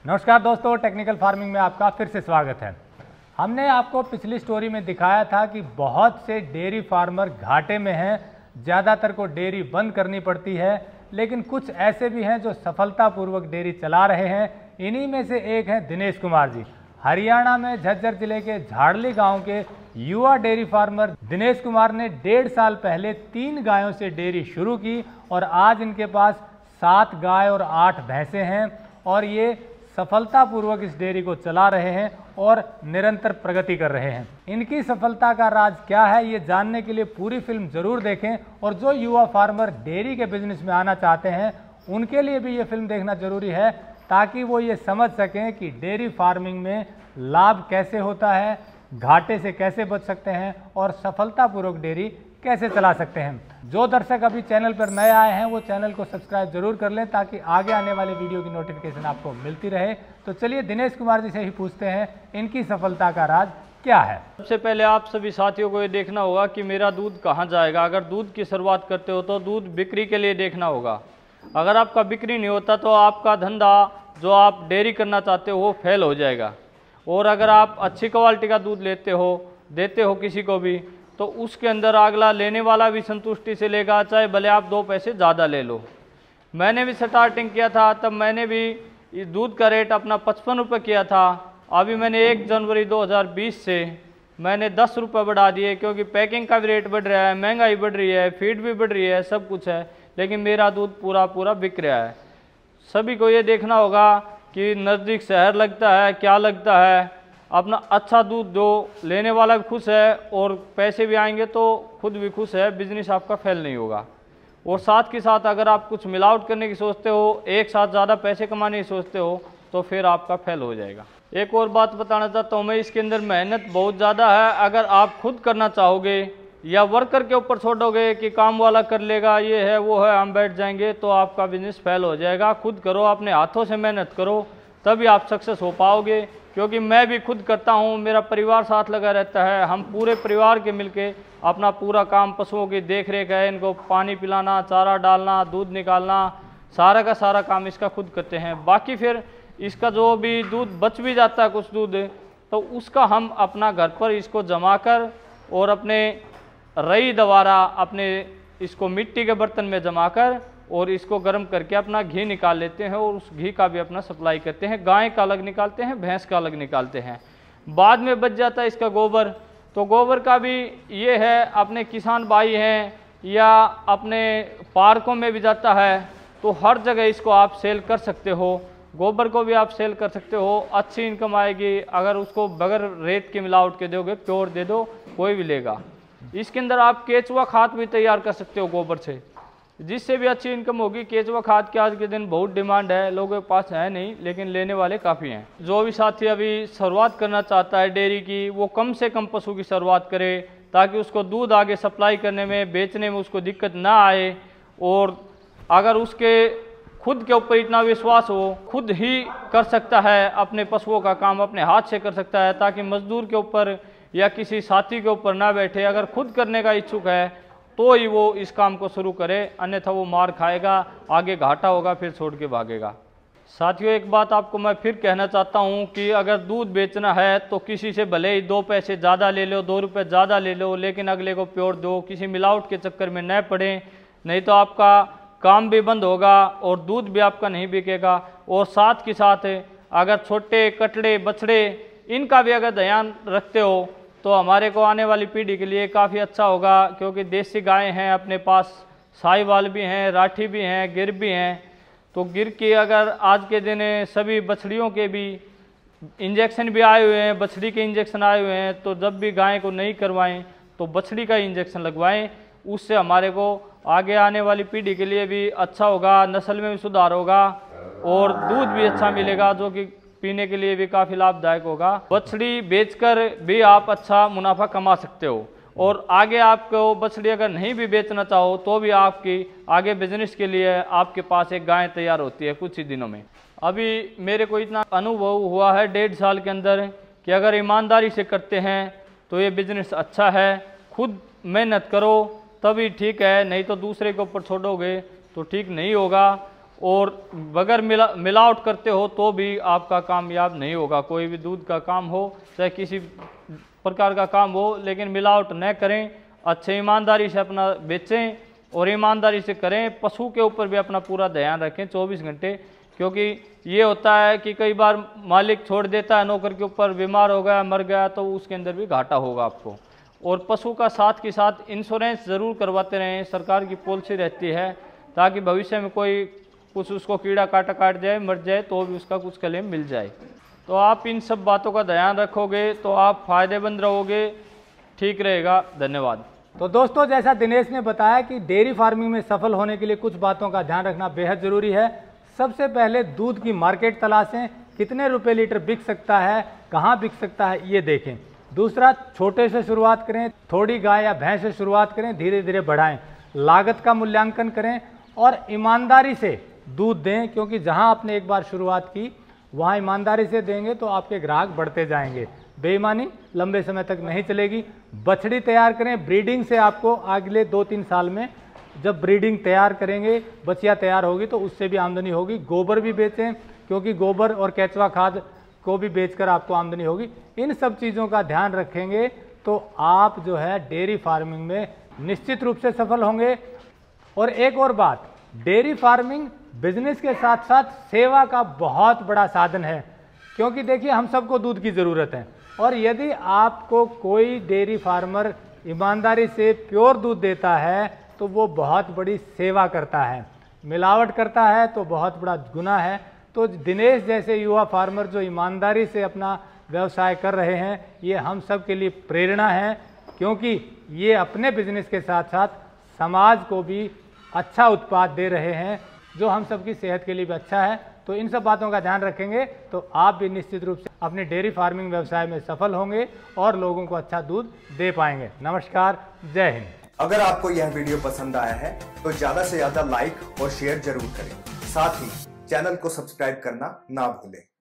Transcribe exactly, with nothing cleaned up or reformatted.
नमस्कार दोस्तों, technical farming में आपका फिर से स्वागत है। हमने आपको पिछली स्टोरी में दिखाया था कि बहुत से डेयरी फार्मर घाटे में हैं, ज़्यादातर को डेयरी बंद करनी पड़ती है, लेकिन कुछ ऐसे भी हैं जो सफलतापूर्वक डेयरी चला रहे हैं। इन्हीं में से एक हैं दिनेश कुमार जी। हरियाणा में झज्जर जिले के झाड़ली गांव के युवा डेयरी फार्मर दिनेश कुमार ने डेढ़ साल पहले तीन गायों से डेयरी शुरू की और आज इनके पास सात गाय और आठ भैंसें हैं और ये सफलतापूर्वक इस डेयरी को चला रहे हैं और निरंतर प्रगति कर रहे हैं। इनकी सफलता का राज क्या है, ये जानने के लिए पूरी फिल्म जरूर देखें। और जो युवा फार्मर डेयरी के बिजनेस में आना चाहते हैं उनके लिए भी ये फिल्म देखना जरूरी है, ताकि वो ये समझ सकें कि डेयरी फार्मिंग में लाभ कैसे होता है, घाटे से कैसे बच सकते हैं और सफलतापूर्वक डेयरी कैसे चला सकते हैं। जो दर्शक अभी चैनल पर नए आए हैं वो चैनल को सब्सक्राइब जरूर कर लें, ताकि आगे आने वाले वीडियो की नोटिफिकेशन आपको मिलती रहे। तो चलिए दिनेश कुमार जी से ही पूछते हैं इनकी सफलता का राज क्या है। सबसे पहले आप सभी साथियों को ये देखना होगा कि मेरा दूध कहाँ जाएगा। अगर दूध की शुरुआत करते हो तो दूध बिक्री के लिए देखना होगा। अगर आपका बिक्री नहीं होता तो आपका धंधा जो आप डेयरी करना चाहते हो वो फेल हो जाएगा। और अगर आप अच्छी क्वालिटी का दूध लेते हो, देते हो किसी को भी, तो उसके अंदर अगला लेने वाला भी संतुष्टि से लेगा, चाहे भले आप दो पैसे ज़्यादा ले लो। मैंने भी स्टार्टिंग किया था, तब मैंने भी दूध का रेट अपना पचपन रुपये किया था। अभी मैंने एक जनवरी दो हज़ार बीस से मैंने दस रुपये बढ़ा दिए, क्योंकि पैकिंग का भी रेट बढ़ रहा है, महंगाई बढ़ रही है, फीड भी बढ़ रही है, सब कुछ है, लेकिन मेरा दूध पूरा पूरा बिक रहा है। सभी को ये देखना होगा कि नज़दीक शहर लगता है क्या लगता है, अपना अच्छा दूध दो, लेने वाला भी खुश है और पैसे भी आएंगे तो खुद भी खुश है, बिजनेस आपका फेल नहीं होगा। और साथ के साथ अगर आप कुछ मिलावट करने की सोचते हो, एक साथ ज़्यादा पैसे कमाने की सोचते हो, तो फिर आपका फेल हो जाएगा। एक और बात बताना चाहता हूँ मैं, इसके अंदर मेहनत बहुत ज़्यादा है। अगर आप खुद करना चाहोगे या वर्कर के ऊपर छोड़ोगे कि काम वाला कर लेगा, ये है वो है, हम बैठ जाएंगे, तो आपका बिजनेस फेल हो जाएगा। खुद करो, अपने हाथों से मेहनत करो, तभी आप सक्सेस हो पाओगे। क्योंकि मैं भी खुद करता हूँ, मेरा परिवार साथ लगा रहता है, हम पूरे परिवार के मिलके अपना पूरा काम, पशुओं की देख रेख है, इनको पानी पिलाना, चारा डालना, दूध निकालना, सारा का सारा काम इसका खुद करते हैं। बाकी फिर इसका जो भी दूध बच भी जाता है कुछ दूध, तो उसका हम अपना घर पर इसको जमा कर और अपने रई द्वारा अपने इसको मिट्टी के बर्तन में जमा कर और इसको गर्म करके अपना घी निकाल लेते हैं और उस घी का भी अपना सप्लाई करते हैं। गाय का अलग निकालते हैं, भैंस का अलग निकालते हैं। बाद में बच जाता है इसका गोबर, तो गोबर का भी ये है, अपने किसान भाई हैं या अपने पार्कों में भी जाता है, तो हर जगह इसको आप सेल कर सकते हो। गोबर को भी आप सेल कर सकते हो, अच्छी इनकम आएगी। अगर उसको बगैर रेत की मिलावट के दोगे, प्योर दे दो, कोई भी लेगा। इसके अंदर आप केचुआ खाद भी तैयार कर सकते हो गोबर से, जिससे भी अच्छी इनकम होगी। केचुआ खाद की आज के दिन बहुत डिमांड है, लोगों के पास है नहीं, लेकिन लेने वाले काफ़ी हैं। जो भी साथी अभी शुरुआत करना चाहता है डेयरी की, वो कम से कम पशु की शुरुआत करे, ताकि उसको दूध आगे सप्लाई करने में, बेचने में उसको दिक्कत ना आए। और अगर उसके खुद के ऊपर इतना विश्वास हो, खुद ही कर सकता है अपने पशुओं का काम, अपने हाथ से कर सकता है, ताकि मजदूर के ऊपर या किसी साथी के ऊपर ना बैठे। अगर खुद करने का इच्छुक है तो ही वो इस काम को शुरू करे, अन्यथा वो मार खाएगा, आगे घाटा होगा, फिर छोड़ के भागेगा। साथियों, एक बात आपको मैं फिर कहना चाहता हूँ कि अगर दूध बेचना है तो किसी से भले ही दो पैसे ज़्यादा ले लो, दो रुपये ज़्यादा ले लो, लेकिन अगले को प्योर दो। किसी मिलावट के चक्कर में न पड़े, नहीं तो आपका काम भी बंद होगा और दूध भी आपका नहीं बिकेगा। और साथ के साथ अगर छोटे कटड़े बछड़े इनका भी अगर ध्यान रखते हो तो हमारे को आने वाली पीढ़ी के लिए काफ़ी अच्छा होगा। क्योंकि देसी गायें हैं अपने पास, साहिवाल भी हैं, राठी भी हैं, गिर भी हैं। तो गिर की अगर आज के दिन सभी बछड़ियों के भी इंजेक्शन भी आए हुए हैं, बछड़ी के इंजेक्शन आए हुए हैं, तो जब भी गाय को नहीं करवाएं तो बछड़ी का इंजेक्शन लगवाएं। उससे हमारे को आगे आने वाली पीढ़ी के लिए भी अच्छा होगा, नस्ल में भी सुधार होगा और दूध भी अच्छा मिलेगा, जो कि पीने के लिए भी काफ़ी लाभदायक होगा। बछड़ी बेचकर भी आप अच्छा मुनाफा कमा सकते हो। और आगे आपको बछड़ी अगर नहीं भी बेचना चाहो तो भी आपकी आगे बिजनेस के लिए आपके पास एक गाय तैयार होती है कुछ ही दिनों में। अभी मेरे को इतना अनुभव हुआ है डेढ़ साल के अंदर कि अगर ईमानदारी से करते हैं तो ये बिजनेस अच्छा है। खुद मेहनत करो तभी ठीक है, नहीं तो दूसरे के ऊपर छोड़ोगे तो ठीक नहीं होगा। और बगैर मिला मिलावट करते हो तो भी आपका कामयाब नहीं होगा। कोई भी दूध का काम हो, चाहे किसी प्रकार का काम हो, लेकिन मिलावट न करें, अच्छे ईमानदारी से अपना बेचें और ईमानदारी से करें। पशु के ऊपर भी अपना पूरा ध्यान रखें चौबीस घंटे, क्योंकि ये होता है कि कई बार मालिक छोड़ देता है नौकर के ऊपर, बीमार हो गया, मर गया, तो उसके अंदर भी घाटा होगा आपको। और पशु का साथ के साथ इंश्योरेंस ज़रूर करवाते रहें, सरकार की पॉलिसी रहती है, ताकि भविष्य में कोई कुछ उसको कीड़ा काटा काट जाए, मर जाए, तो भी उसका कुछ क्लेम मिल जाए। तो आप इन सब बातों का ध्यान रखोगे तो आप फायदेमंद रहोगे, ठीक रहेगा। धन्यवाद। तो दोस्तों, जैसा दिनेश ने बताया कि डेयरी फार्मिंग में सफल होने के लिए कुछ बातों का ध्यान रखना बेहद ज़रूरी है। सबसे पहले दूध की मार्केट तलाशें, कितने रुपए लीटर बिक सकता है, कहाँ बिक सकता है, ये देखें। दूसरा, छोटे से शुरुआत करें, थोड़ी गाय या भैंस से शुरुआत करें, धीरे धीरे बढ़ाएं। लागत का मूल्यांकन करें और ईमानदारी से दूध दें, क्योंकि जहां आपने एक बार शुरुआत की वहां ईमानदारी से देंगे तो आपके ग्राहक बढ़ते जाएंगे। बेईमानी लंबे समय तक नहीं चलेगी। बछड़ी तैयार करें, ब्रीडिंग से आपको अगले दो तीन साल में जब ब्रीडिंग तैयार करेंगे, बछिया तैयार होगी, तो उससे भी आमदनी होगी। गोबर भी बेचें, क्योंकि गोबर और केचुआ खाद को भी बेचकर आपको आमदनी होगी। इन सब चीज़ों का ध्यान रखेंगे तो आप जो है डेयरी फार्मिंग में निश्चित रूप से सफल होंगे। और एक और बात, डेयरी फार्मिंग बिजनेस के साथ साथ सेवा का बहुत बड़ा साधन है, क्योंकि देखिए हम सबको दूध की ज़रूरत है, और यदि आपको कोई डेयरी फार्मर ईमानदारी से प्योर दूध देता है तो वो बहुत बड़ी सेवा करता है। मिलावट करता है तो बहुत बड़ा गुनाह है। तो दिनेश जैसे युवा फार्मर जो ईमानदारी से अपना व्यवसाय कर रहे हैं, ये हम सब के लिए प्रेरणा है, क्योंकि ये अपने बिजनेस के साथ साथ समाज को भी अच्छा उत्पाद दे रहे हैं, जो हम सबकी सेहत के लिए भी अच्छा है। तो इन सब बातों का ध्यान रखेंगे तो आप भी निश्चित रूप से अपने डेयरी फार्मिंग व्यवसाय में सफल होंगे और लोगों को अच्छा दूध दे पाएंगे। नमस्कार, जय हिंद। अगर आपको यह वीडियो पसंद आया है तो ज्यादा से ज्यादा लाइक और शेयर जरूर करें। साथ ही चैनल को सब्सक्राइब करना ना भूलें।